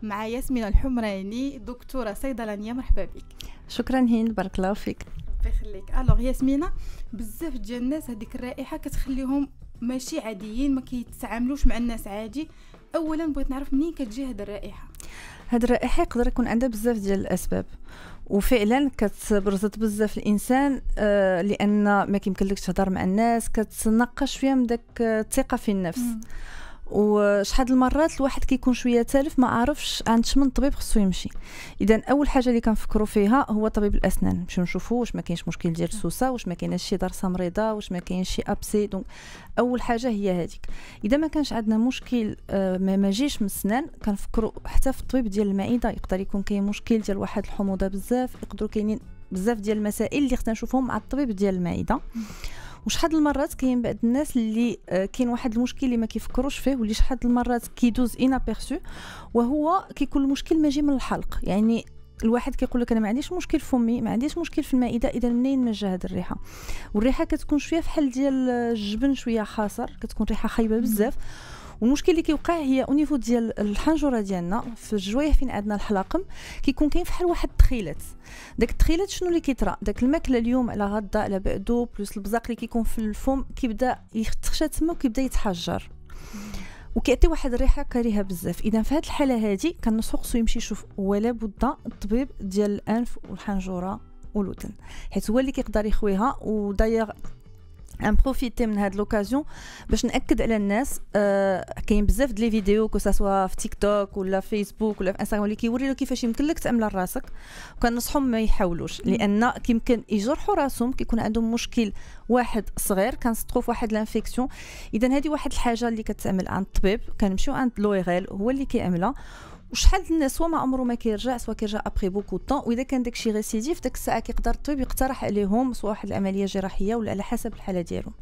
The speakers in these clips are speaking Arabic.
مع ياسمين الحمراني دكتورة صيدلانية. مرحبا بك. شكرا هند، بارك الله فيك. ربي يخليك. الوغ ياسمينة، بزاف ديال الناس هذيك الرائحة كتخليهم ماشي عاديين، ما كيتعاملوش مع الناس عادي. اولا بغيت نعرف منين كتجي هذه الرائحة. هذه الرائحة يقدر يكون عندها بزاف ديال الاسباب، وفعلا كتبرزت بزاف الانسان لان ما كيمكنلكش تهضر مع الناس، كتنقص شويه من داك الثقه في النفس. وشحال المرات الواحد كيكون شويه تالف ما عارفش عند شمن طبيب خصو يمشي. اذا اول حاجه اللي كنفكروا فيها هو طبيب الاسنان، نمشيو نشوفوا واش ما كاينش مشكل ديال السوسه، واش ما كايناش شي ضرسه مريضه، واش ما كاينش شي ابسي. دونك اول حاجه هي هذيك. اذا ما كانش عندنا مشكل ما جيش من السنان، كنفكروا حتى في الطبيب ديال المعده. يقدر يكون كاين مشكل ديال واحد الحموضه بزاف، يقدروا كاينين بزاف ديال المسائل اللي خصنا نشوفهم مع الطبيب ديال المعده. وشحال المرات كاين بعض الناس اللي كاين واحد المشكل اللي ما كيفكروش فيه، واللي شحال المرات كيدوز انابيرسو، وهو كيكون المشكل ماجي من الحلق. يعني الواحد كيقول لك انا ما عنديش مشكل فمي، ما عنديش مشكل في المعده، اذا منين ما جا هذه الريحه؟ والريحه كتكون شويه فحال ديال الجبن، شويه خاسر، كتكون ريحه خايبه بزاف. والمشكل اللي كيوقع هي او نيفو ديال الحنجره ديالنا في الجوايه فين عندنا الحلاقم، كيكون كاين فحال واحد التخيلات. داك التخيلات شنو اللي كيطرا؟ داك الماكله اليوم على غدا على بعدو بلس البزاق اللي كيكون في الفم كيبدا يتخشى تما وكيبدا يتحجر، وكيعطي واحد الريحه كريهه بزاف. اذا في هذه الحاله هذه كنصحو خصو يمشي يشوف ولا بد الطبيب ديال الانف والحنجره والودن، حيت هو اللي كيقدر يخويها. وداير ان بروفيتي من هاد لوكازيون باش ناكد على الناس. كاين بزاف ديال لي فيديو كو سوا في تيك توك ولا فيسبوك ولا في انستغرام اللي كيوري له كيفاش يمكن لك تعملها لراسك، وكنصحهم ما يحاولوش، لان كيمكن يجرحوا راسهم، كيكون عندهم مشكل واحد صغير كنسطرو في واحد لانفيكسيون. اذا هذه واحد الحاجه اللي كتعمل عند الطبيب، كنمشيو عند لويغيل هو اللي كيعملها. وشحال الناس سوا ما عمره ما كيرجع، سوا كيرجع ابري بوكو طون. واذا كان داكشي ريسيديف، داك الساعه كيقدر الطبيب يقترح عليهم سوا واحد العمليه جراحيه ولا على حسب الحاله ديالهم.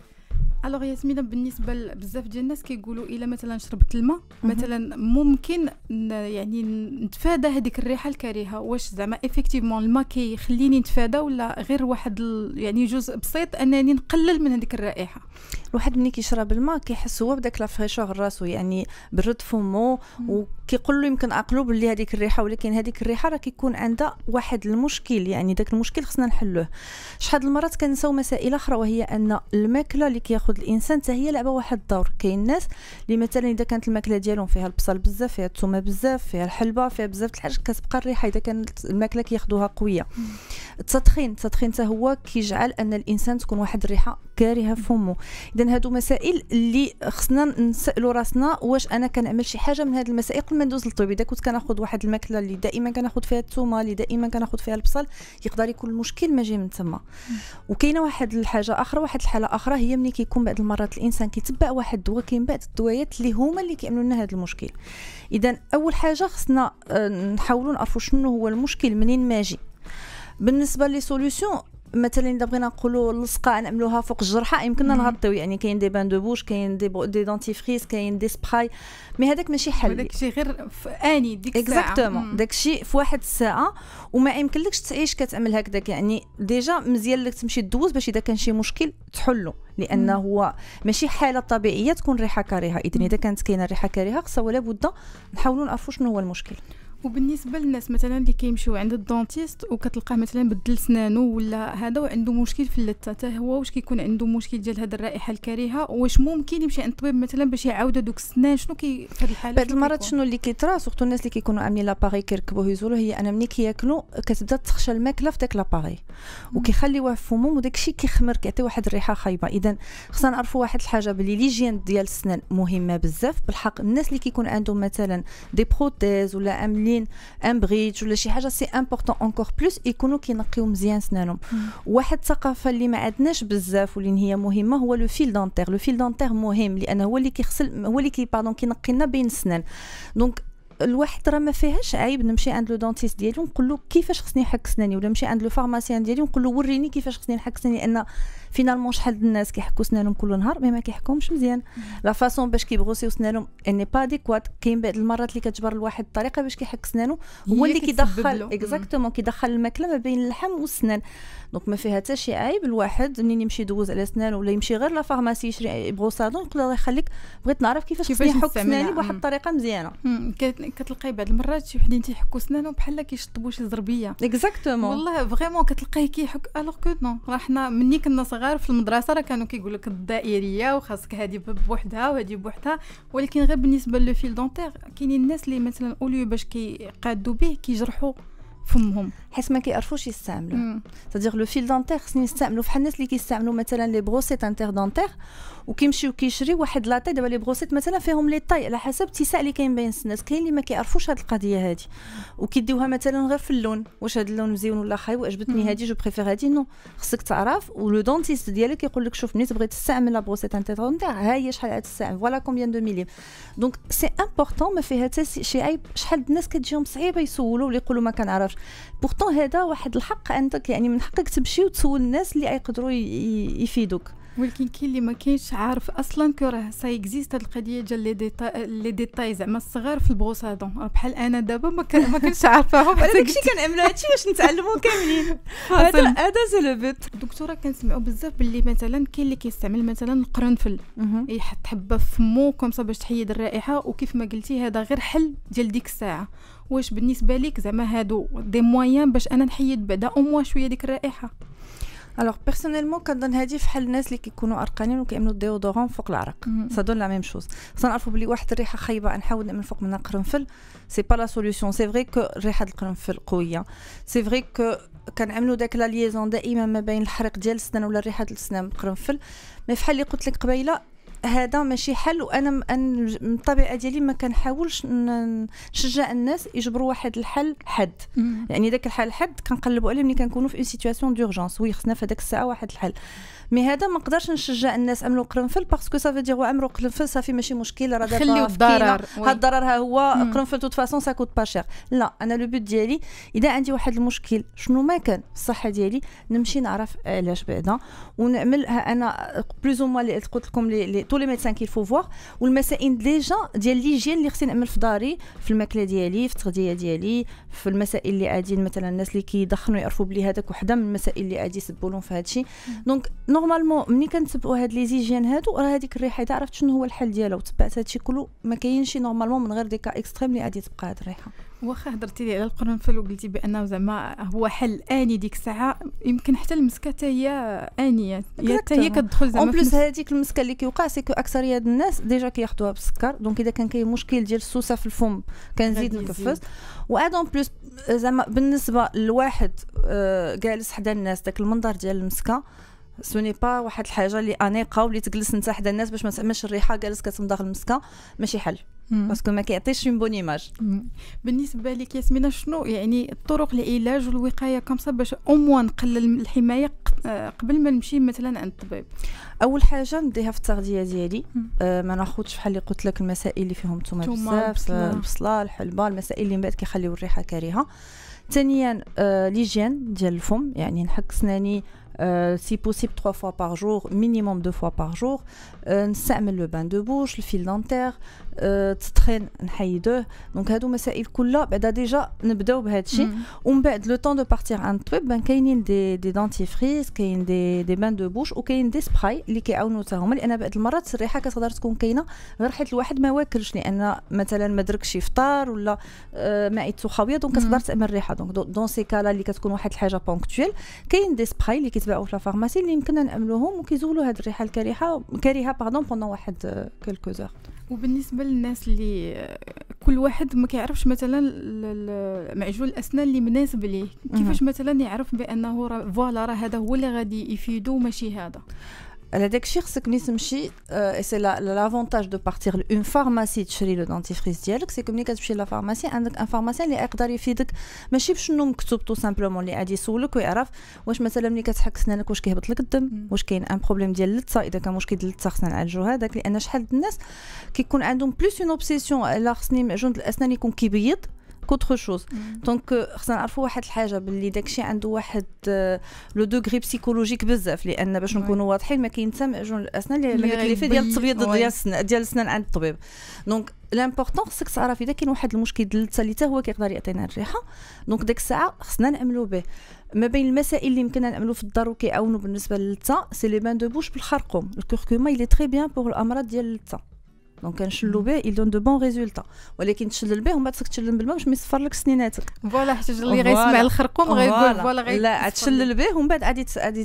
الوغ ياسمينه، بالنسبه لبزاف ديال الناس كيقولوا الا مثلا شربت الماء مثلا ممكن يعني نتفادى هذيك الريحه الكريهه. واش زعما افيكتيفمون الماء كيخليني نتفادى، ولا غير واحد يعني جزء بسيط انني نقلل من هذيك الرائحه؟ الواحد ملي كيشرب الماء كيحس هو بداك لا فريشور راسو، يعني برد فمو، وكيقول له يمكن عقلو باللي هذيك الريحه، ولكن هذيك الريحه راه كيكون عندها واحد المشكل، يعني داك المشكل خصنا نحلوه. شحال المرات كنساو مسائل اخرى، وهي ان الماكله اللي كياخذ الانسان حتى هي لعبه واحد الدور. كاين الناس اللي مثلا اذا كانت الماكله ديالهم فيها البصل بزاف، فيها الثومه بزاف، فيها الحلبه، فيها بزاف د الحاجات، كتبقى الريحه اذا كانت الماكله كياخذوها قويه. التدخين حتى هو كيجعل ان الانسان تكون واحد الريحه كارهه في فمه. اذا هادو مسائل اللي خصنا نسالوا راسنا، واش انا كنعمل شي حاجه من هاد المسائل قبل ما ندوز للطبيب؟ اذا كنت كناخذ واحد الماكله اللي دائما كناخذ فيها الثومه، اللي دائما كناخذ فيها البصل، يقدر يكون المشكل ما جاي من تما. وكاينه واحد الحاجه اخرى، واحد الحاله اخرى، هي ملي كيكون بعض المرات الانسان كيتبع واحد الدواء، كاين بعض الدويات اللي هما اللي كيعملوا لنا هذا المشكل. اذا اول حاجه خصنا نحاولوا نعرفوا شنو هو المشكل منين ما جي. بالنسبه لي سوليوشن، مثلا اذا بغينا نقولوا اللصقه نعملوها فوق الجرحه، يمكننا نغطيو، يعني كاين دي بان دو بوش، كاين دي دونتيفريس، كاين دي سبراي، مي هذاك ماشي حل. داكشي غير في اني ديك الساعه اكزاكتومون، داكشي في واحد الساعه، وما يمكنلكش تعيش كتعمل هكذاك. يعني ديجا مزيان لك تمشي تدوز باش اذا كان شي مشكل تحلو، لانه هو ماشي حاله طبيعيه تكون ريحه كريهه. اذا كانت كاينه ريحه كريهه خصها ولا بد نحاولوا نعرفوا شنو هو المشكل. وبالنسبه للناس مثلا اللي كيمشيو عند الدونتيست وكتلقاه مثلا بدل سنانو ولا هذا وعنده مشكل في اللثه، حتى هو واش كيكون عنده مشكل ديال هذه الرائحه الكريهه؟ واش ممكن يمشي عند الطبيب مثلا باش يعاود دوك السنان؟ شنو في هذه الحاله بعض المرات شنو اللي كيطرا سورتو الناس اللي كيكونوا عاملين لاباري كيركبوه يزولوا، هي انا ملي كياكلوا كتبدا تخشى الماكله في داك لاباري وكيخليوه في فمهم، وداك الشيء كيخمر، كيعطي واحد الريحه خايبه. اذا خصنا نعرفوا واحد الحاجه، بلي ليجين ديال السنان مهمه بزاف بالحق. الناس اللي كيكون عندهم مثلا دي بروتيز ولا عاملين بريتش ولا شي حاجه، سي امبورطون انكور بلوس يكونوا كينقيو مزيان سنانهم. واحد الثقافه اللي ما عندناش بزاف واللي هي مهمه هو لو فيل دونتير. لو فيل دونتير مهم لانه هو اللي كيغسل، هو اللي كينقي لنا بين السنان. دونك الواحد راه ما فيهاش عيب نمشي عند لو دونتيست ديالي ونقول له كيفاش خصني نحك سناني، ولا نمشي عند لو فارماسيان ديالي ونقول له وريني كيفاش خصني نحك سناني، لان فينالمون شحال الناس كيحكوا سنانهم كل نهار ما كيحكوهمش مزيان. لا فاصون باش كيبغوسيو سنانهم اني با ديكوات. كاين بعض المرات اللي كتجبر لواحد الطريقه باش كيحك سنانه، هو اللي كيدخل اكزاكتومون كيدخل الماكله ما بين اللحم والسنان. دونك ما فيها حتى شي عيب الواحد منين يمشي يدوز على سنانه، ولا يمشي غير لا فارماسي يشري بروسادون يقول الله يخليك بغيت نعرف كيفاش خصني نحك سناني بواحد الطريقه مزيانه. كتلقاي بعض المرات شي وحدين تيحكوا سنانهم بحال كيشطبوا شي زربيه اكزاكتومون والله فريمون كتلقايه كيحك الوغ كو نو. راه حنا ملي كنا صغار في المدرسه راه كانوا كيقول لك الدائريه وخاصك هذه بوحدها وهذه بوحدها، ولكن غير بالنسبه لو فيل دونتير كاينين الناس اللي مثلا اوليو باش كيقادوا به كيجرحوا فمهم حيت ما كيعرفوش يستعملوا. c'est-à-dire لو فيل دونتير خصني نستعملوا في الناس اللي كيستعملوا مثلا لي بروسيت انتر دونتير وكيمشيو كيشريو واحد لاطاي. دابا لي بروسيت مثلا فيهم لي طاي على حسب الاتساع اللي كاين بين الناس. كاين اللي ما كيعرفوش هاد القضيه هادي وكيديوها مثلا غير في اللون، واش هاد اللون مزيون ولا خايب وعجبتني هادي جو بريفير هادي. نو خصك تعرف، ولو دونتيست ديالك يقول لك شوف ملي تبغي تستعمل لا بروسيت انتر دونتير ها هي شحال غتستعمل فوالا كومبيان دو ميليم. دونك سي امبورطون ما فيها حتى شي عيب. شحال الناس كتجيهم صعيبه يسولوا ولا يقولوا ما كنعرفش. بورطون هذا واحد الحق عندك، يعني من حقك تمشي وتسول الناس اللي يقدروا يفيدوك. ولكن كاين اللي ما كاينش عارف اصلا كو راه سا اكزيست هاد القضيه ديال لي ديتاي زعما الصغار في البروسادون. بحال انا دابا ما كنتش عارفاهم انا داكشي كنعملوا هادشي باش نتعلموا كاملين. هذا سي لو بوت. الدكتوره كنسمعوا بزاف باللي مثلا كاين اللي كيستعمل مثلا القرنفل يحط حبه في فمو كومسا باش تحيد الرائحه، وكيف ما قلتي هذا غير حل ديال ديك الساعه. واش بالنسبه ليك زعما هادو دي مويان باش انا نحيد بعدا او موا شويه ديك الرائحه؟ الوغ بيرسونيلمون كنظن هادي فحال الناس اللي كيكونوا عرقانين وكيعملوا الديودورون فوق العرق سا دون لا ميم شوز. خصنا نعرفوا بلي واحد الريحه خايبه نحاول نعمل فوق منها قرنفل سي با لا سوليوشن. سي فري كو ريحه القرنفل قويه، سي فري كو كنعملوا داك لا ليزون دائما ما بين الحريق ديال السنان ولا ريحه السنان بالقرنفل. مي فحال اللي قلت لك قبيله هذا ماشي حل. وانا من الطبيعه ديالي ما كنحاولش نشجع الناس يجبروا واحد الحل حد. يعني داك الحل حد كنقلبوا عليه ملي كنكونوا في اون سيتوياسيون دورجونس. وي خصنا في هذاك الساعه واحد الحل. مي هذا ما نقدرش نشجع الناس عملوا قرنفل باسكو صافي دير عمرو قرنفل صافي ماشي مشكل راه دابا خليو الضرر. هاد الضرر ها هو قرنفل توت فاسون سا كوت با شير. لا انا لو بوت ديالي اذا عندي واحد المشكل شنو ما كان الصحه ديالي نمشي نعرف علاش بعدا ونعمل. انا بلوز او موا اللي قلت لكم لي تو لي ميدسان كيل فو فوار. والمسائل ديجا ديال ليجين اللي خصني نعمل في داري في الماكله ديالي في التغذيه ديالي في المسائل اللي عاديين مثلا الناس اللي كيدخنوا يعرفوا بلي هذاك وحده من المسائل اللي عادي يسبوا لهم في هذا الشيء. دونك نورمالمون ملي كنتبعوا هاد لي زيجين هادو راه هذيك الريحه اذا عرفت شنو هو الحل ديالها وتبعت هادشي كله ما كاينش نورمالمون من غير ديكا اكستريم اللي غادي تبقى هاد الريحه. واخا هضرتي لي على القرنفل وقلتي بانه زعما هو حل اني ديك الساعه، يمكن حتى المسكه حتى هي انيه حتى هي كتدخل زعما. اون بليس هذيك المسكه اللي كيوقع سي كو اكثريه الناس ديجا كياخذوها بالسكر. دونك اذا كان كاين مشكل ديال السوسه في الفم كنزيد نكفز. وعاد اون بليس زعما بالنسبه لواحد جالس حدا الناس داك المنظر ديال المسكه سوني با واحد الحاجه اللي انيقه واللي تجلس انت حدا الناس باش ما تعملش الريحه جالس كتمضغ المسكه ماشي حل باسكو ما كيعطيش اون بون ايماج. بالنسبه لك ياسمينه شنو يعني الطرق العلاج والوقايه كمصه باش او موا نقلل الحمايه قبل ما نمشي مثلا عند الطبيب؟ اول حاجه نديها في التغذيه ديالي. ما ناخذش بحال اللي قلت لك المسائل اللي فيهم الثومه بزاف البصله الحلبه المسائل اللي من بعد كيخليو الريحه كريهه. ثانيا ليجين ديال الفم، يعني نحك سناني si possible 3 fois par jour, minimum 2 fois par jour. نستعمل لو بان دو بوش الفيل دانتير تطخين نحيدوه. دونك هادو مسائل كلها بعدا ديجا نبداو بهذا الشيء. ومن بعد لو طون دو بارتير عند الطبيب كاينين دي دانتيفريز كاين دي بان دو بوش وكاين دي سبراي اللي كيعاونوا حتى هما. لان بعض المرات الريحه كتقدر تكون كاينه غير حيت الواحد ما واكلش لان مثلا ما دركش فطار ولا معدته خاويه دونك كتقدر تعمل ريحه. دونك دون سي كالا اللي كتكون واحد الحاجه بونكتويل كاين دي سبراي اللي كيتباعوا في لا فارماسي اللي يمكننا نعملوهم وكيزولوا هاد الريحه كريهه بوندون واحد كلكو زور. وبالنسبه للناس اللي كل واحد ما كيعرفش مثلا معجون الاسنان اللي مناسب ليه، كيفاش مثلا يعرف بانه فوالا راه هذا هو اللي غادي يفيدو ماشي هذا؟ على داك الشيء خصك ملي تمشي سي لافونتاج دو بارتير لون فارماسي تشري لو دونتيفريس ديالك. سي ملي كتمشي لا فارماسي عندك ان فارماسيان اللي يقدر يفيدك ماشي بشنو مكتوب تو سامبلومون اللي غادي يسولك ويعرف واش مثلا ملي كتحك سنانك واش كيهبط لك الدم واش كاين ان بروبليم ديال اللثه. اذا كان مشكل ديال اللثه خصنا نعالجو هذاك. لان شحال الناس كيكون عندهم بلوس اون اوبسيسيون على خصني معجون الاسنان يكون كيبيض كوتر شوز. دونك خصنا نعرفوا واحد الحاجه باللي داكشي عنده واحد لو دوغري بسيكولوجيك بزاف. لان باش نكونوا واضحين ما كاين حتى معجون الاسنان اللي كيكلف ديال التبييض ديال السنان عند الطبيب. دونك لامبورطون خصك تعرف اذا كاين واحد المشكل ديال اللثه اللي حتى هو كيقدر يعطينا الريحه. دونك ديك الساعه خصنا نعملوا به. ما بين المسائل اللي يمكننا نعملوا في الدار وكيعاونوا بالنسبه للثه سي لي بان دو بوش بالخرقوم. الكركوما اللي تري بيان بور الامراض ديال اللثه. دونك كنشلو به il donne de bons résultats ولكن تشلل به ومن بعد تشلل بالماء باش ما يصفر لك سنيناتك فوالا حتى اللي غيسمع الخرقوم غيقول فوالا لا تشلل به ومن بعد غادي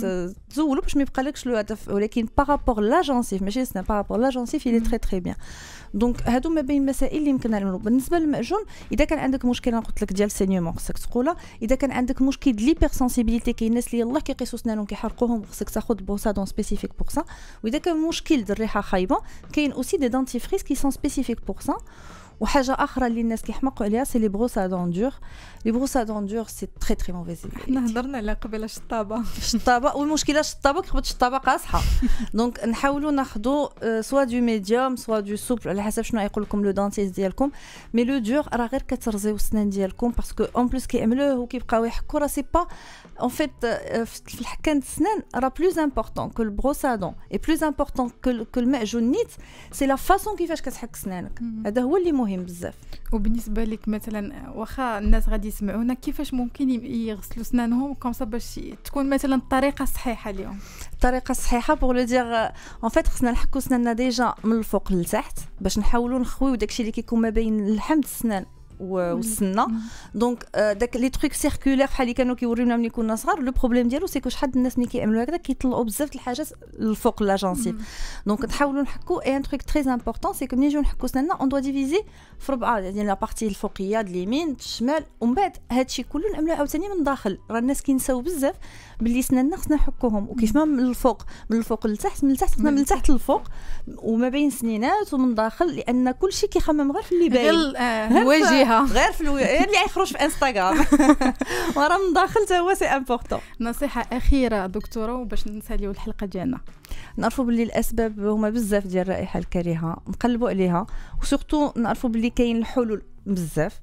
تزولو باش ما يبقالكش لو هدف ولكن بارابور لا جونسيف ماشي سنا بارابور لا جونسيف il est très très bien دونك هادو ما بين المسائل اللي يمكن نعملو. بالنسبه للمعجون اذا كان عندك مشكله قلت لك ديال سينيومون خصك تقولها. اذا كان عندك مشكل ديال ليبر سنسيبيليتي كاين الناس اللي يلاه كيقيسوا سنانهم كيحرقوهم خصك تاخذ بوسادون سبيسيفيك بور سا. واذا كان مشكل ديال الريحه خايبه كاين اوسي دي دانتيفريس كي سون سبيسيفيك بور سا. وحاجه اخرى اللي الناس كيحمقوا عليها سي لي بروسادون دور. لي بروسادون دور سي تري تري موفيز. حنا هضرنا على قبيله الشطابه والمشكله الشطابه كيخبط الشطابه قاصحه. دونك نحاولوا ناخذوا سوا دو ميديوم سوا دو سوبل على حسب شنو يقول لكم لو دانتيست ديالكم. مي لو دور راه غير كترزيو السنان ديالكم باسكو اون بليس كيعملوه وكيبقاو يحكوا راه سي با en fait في الحكان السنان راه بلوز امبورطون كو البروسادون اي بلوز امبورطون كو المعجون نيت سي لا فاصون كيفاش كتحك سنانك. هذا هو اللي مهم بزاف. وبالنسبه لك مثلا واخا الناس غادي يسمعونا كيفاش ممكن يغسلوا سنانهم كومسا باش تكون مثلا الطريقه صحيحه اليوم؟ الطريقه الصحيحه بوغ لو دير ان فيت خصنا نحكوا سناننا ديجا من الفوق لتحت باش نحاولوا نخويو داكشي اللي كيكون ما بين اللحم السنان والسنه. دونك داك لي تروك سيركولير بحال اللي كانوا كيوريونا ملي كنا صغار لو بروبليم ديالو سي كو شحال الناس ملي كيعملوا هكذا كيطلعوا بزاف د الحاجات الفوق لا جانسيف. دونك نحاولوا نحكوا اي ان تروك تري امبورطون سي كو ملي نجيو نحكوا سناننا اون دو ديفيزي في ربعه يعني لا بارتي الفوقيه د اليمين الشمال ومن بعد هادشي كله نعملوه عاوتاني من الداخل. راه الناس كينساو بزاف باللي سناننا خصنا نحكوهم وكيف ما من الفوق للتحت من التحت خصنا من التحت للفوق وما بين سنينات ومن داخل لان كلشي كيخمم غير في اللي باين الواجهه غير في اللي يخرج في انستغرام وراه من داخل حتى هو سي امبورطون. نصيحه اخيره دكتوره وباش نساليو الحلقه ديالنا. نعرفوا باللي الاسباب هما بزاف ديال الرائحه الكريهه نقلبوا عليها وسورتو نعرفوا باللي كاين الحلول بزاف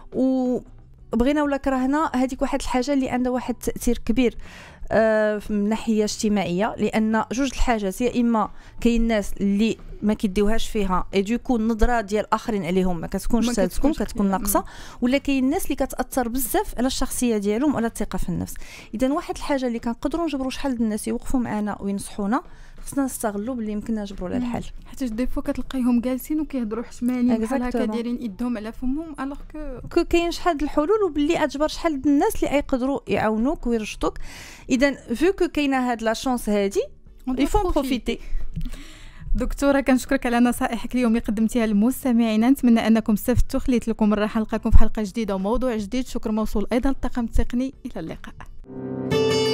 وبغينا ولا كرهنا هذيك واحد الحاجه اللي عندها واحد التاثير كبير من ناحيه اجتماعيه لان جوج الحاجات يا اما كاين الناس اللي ما كيديوهاش فيها اي دوكو النظره ديال الاخرين عليهم ما كتكونش سالتكم كتكون ناقصه ولا كاين الناس اللي كتاثر بزاف على الشخصيه ديالهم وعلى الثقه في النفس. اذا واحد الحاجه اللي كنقدروا نجبروا شحال د الناس يوقفوا معنا وينصحونا خصنا نستغلوا باللي يمكن نجبروا لها الحل. حيت دي فوا كتلقايهم جالسين وكيهضروا حشمانين بحال هكا دايرين يدهم على فمهم الوغ كو كاين شحال د الحلول وباللي اجبر شحال د الناس اللي يقدروا يعاونوك ويرشدوك. اذا فو كو كاينه هاد لا شانس هادي يفون بروفيتي. دكتوره كنشكرك على نصائحك اليوم اللي قدمتيها للمستمعين. نتمنى انكم استفدتوا. خليت لكم الراحه. نلقاكم في حلقه جديده وموضوع جديد. شكر موصول ايضا للطاقم التقني. الى اللقاء.